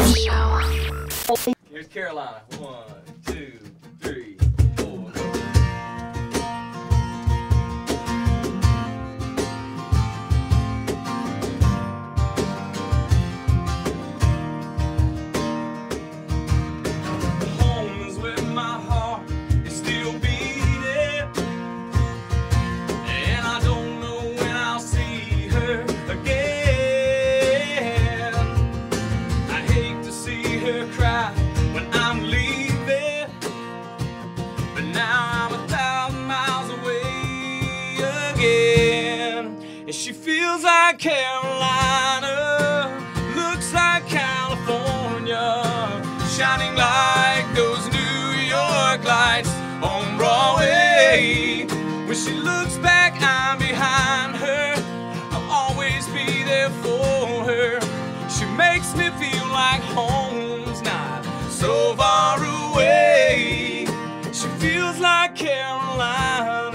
Here's Carolina. 1, 2, 3, 4. Home is where my heart is still beating, and I don't know when I'll see her again. I hate to see her cry when I'm leaving, but now I'm 1,000 miles away again. And she feels like Carolina, looks like California, shining like those New York lights on Broadway. When she looks back, I'm behind her, I'll always be there for her. She makes me feel like home's not so far away. She feels like Carolina.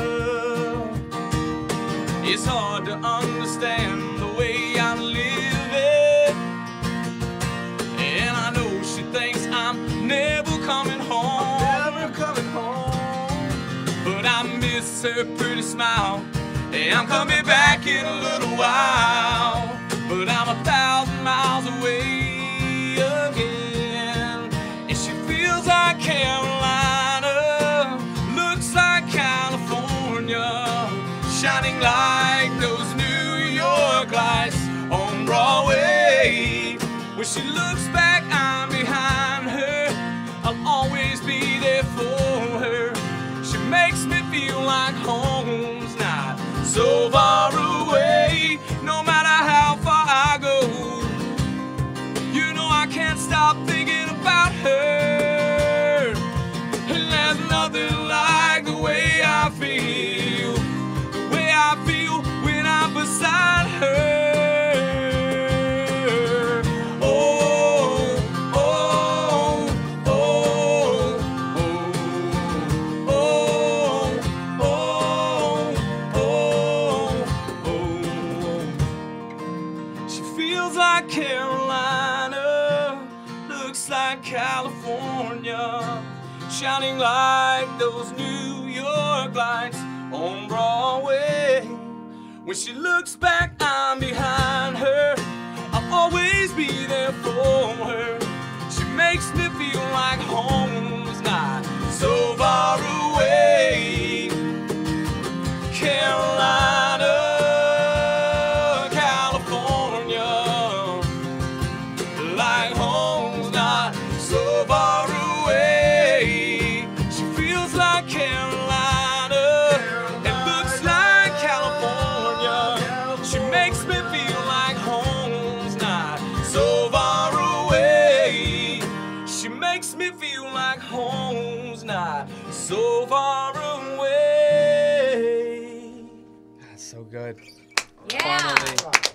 It's hard to understand the way I'm living, and I know she thinks I'm never coming home. But I miss her pretty smile, and I'm coming back in a little while. But I'm 1,000 miles away again, and she feels like Carolina, looks like California, shining like those New York lights on Broadway. When she looks back, I'm behind her, I'll always be there for her. She makes me feel like home's not so far away. No matter how far I go, you know I can't stop thinking about her. And there's nothing like the way I feel, the way I feel when I'm beside her. Feels like Carolina, looks like California, shining like those New York lights on Broadway. When she looks back, I'm behind her, I'll always be there for her. She makes me feel like home's not so far away. Carolina, like home's not so far away. She feels like Carolina, and looks like California. She makes me feel like home's not so far away. She makes me feel like home's not so far away. That's so good. Yeah. Parmalee.